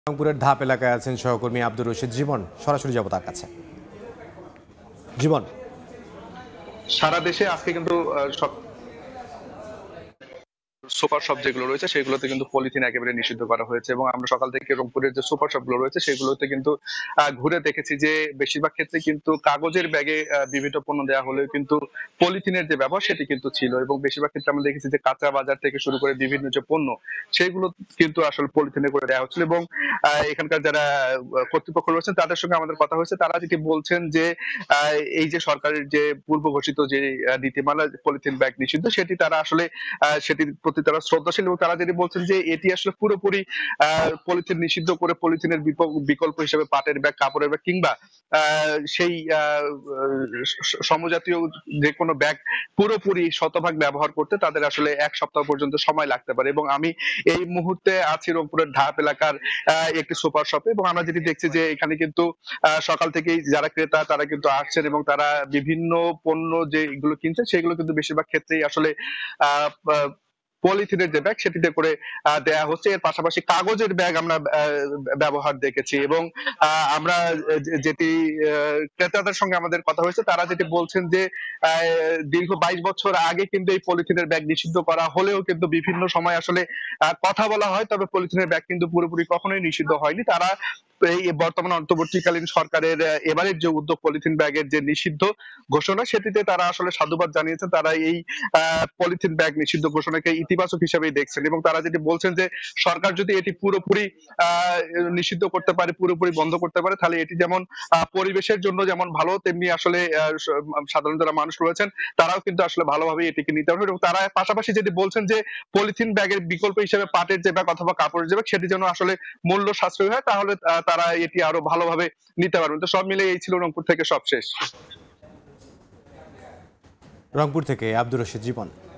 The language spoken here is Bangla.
রংপুরের ধাপ এলাকায় আছেন সহকর্মী আব্দুর রশিদ জীবন। সরাসরি যাব তার কাছে। জীবন, সারা দেশে আজকে কিন্তু সব সুপার শপ যেগুলো রয়েছে সেগুলোতে কিন্তু পলিথিন একেবারে নিষিদ্ধ করা হয়েছে এবং আমরা সকাল থেকে রংপুরের যে সুপার শপ গুলো রয়েছে সেগুলোতে কিন্তু ঘুরে দেখেছি যে বেশিরভাগ ক্ষেত্রে কিন্তু কাগজের ব্যাগে বিভিন্ন পণ্য দেওয়া হলেও কিন্তু পলিথিনের যে ব্যবহার সেটি কিন্তু ছিল এবং বেশিরভাগ ক্ষেত্রে আমরা দেখেছি যে কাঁচা বাজার থেকে শুরু করে বিভিন্ন যে পণ্য সেগুলো কিন্তু আসলে পলিথিনে করে দেওয়া হচ্ছিল এবং এখানকার যারা কর্তৃপক্ষ রয়েছেন তাদের সঙ্গে আমাদের কথা হয়েছে। তারা যেটি বলছেন যে এই যে সরকারের যে পূর্ব ঘোষিত যে নীতিমালা পলিথিন ব্যাগ নিষিদ্ধ সেটি তারা আসলে সেটির প্রতি তারা শ্রদ্ধাশীল এবং তারা যেটি বলছেন যে এটি আসলে পুরোপুরি পলিথিন নিষিদ্ধ করে পলিথিনের বিকল্প হিসেবে পাটের ব্যাগ, কাপড়ের ব্যাগ কিংবা সেই সমজাতীয় যে কোনো ব্যাগ পুরোপুরি শতভাগ ব্যবহার করতে তাদের আসলে এক সপ্তাহ পর্যন্ত সময় লাগতে পারে। এবং আমি এই মুহূর্তে আছি রংপুরের ধাপ এলাকার একটি সুপার শপে এবং আমরা যেটি দেখছি যে এখানে কিন্তু সকাল থেকেই যারা ক্রেতা তারা কিন্তু আসছেন এবং তারা বিভিন্ন পণ্য যেগুলো কিনছেন সেগুলো কিন্তু বেশিরভাগ ক্ষেত্রেই আসলে আহ পলিথিনের যে ব্যাগ সেটিতে করে দেয়া হচ্ছে। এর পাশাপাশি কাগজের ব্যাগ আমরা ব্যবহার দেখেছি এবং আমরা যেটি ক্রেতাদের সঙ্গে আমাদের কথা হয়েছে তারা যেটি বলছেন যে দীর্ঘ 22 বছর আগে কিন্তু এই পলিথিনের ব্যাগ নিষিদ্ধ করা হলেও কিন্তু বিভিন্ন সময় আসলে কথা বলা হয়, তবে পলিথিনের ব্যাগ কিন্তু পুরোপুরি কখনোই নিষিদ্ধ হয়নি। তারা এই বর্তমান অন্তর্বর্তীকালীন সরকারের এবারের যে উদ্যোগ পলিথিন ব্যাগের যে নিষিদ্ধ ঘোষণা সেটিতে তারা আসলে সাধুবাদ জানিয়েছেন। তারা এই পলিথিন ব্যাগ নিষিদ্ধ ঘোষণাকে ইতিবাচক হিসেবেই দেখছেন এবং তারা যেটি বলছেন যে সরকার যদি এটি পুরোপুরি নিষিদ্ধ করতে পারে, পুরোপুরি বন্ধ করতে পারে, তাহলে এটি যেমন পরিবেশের জন্য যেমন ভালো, তেমনি আসলে সাধারণ যারা মানুষ রয়েছেন তারাও কিন্তু আসলে ভালোভাবে এটিকে নিতে পারবে। এবং তারা পাশাপাশি যেটি বলছেন যে পলিথিন ব্যাগের বিকল্প হিসেবে পাটের যে ব্যাগ অথবা কাপড়ের যে ব্যাগ সেটি যেন আসলে মূল্য সাশ্রয়ী হয়, তাহলে তারা এটি আরো ভালোভাবে নিতে পারবেন। তো সব মিলে এই ছিল রংপুর থেকে সব শেষ। রংপুর থেকে আব্দুর রশিদ জীবন।